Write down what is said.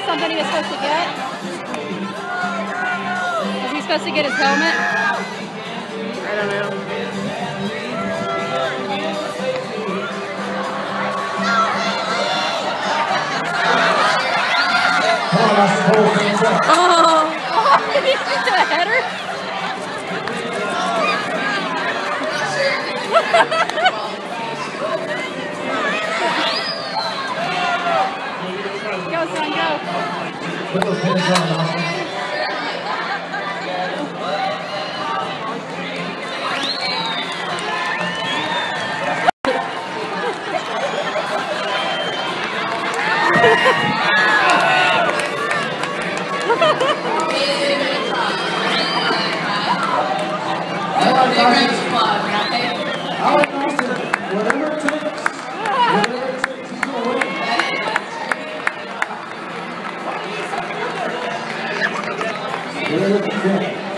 something he was supposed to get? Was he supposed to get his helmet? I don't know. Oh! Did he just do a header? Go, son, go. Put those pins on, Austin. Whatever it takes. He's going to win. Whatever it takes.